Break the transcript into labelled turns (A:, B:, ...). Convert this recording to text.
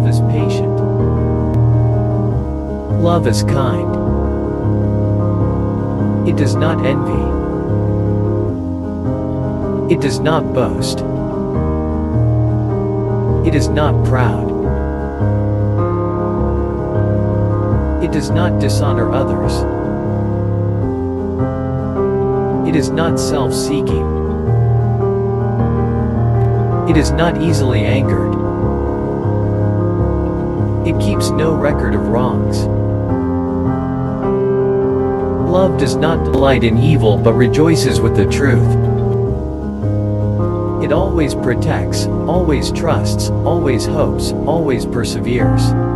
A: Love is patient. Love is kind. It does not envy. It does not boast. It is not proud. It does not dishonor others. It is not self-seeking. It is not easily angered. It keeps no record of wrongs. Love does not delight in evil but rejoices with the truth. It always protects, always trusts, always hopes, always perseveres.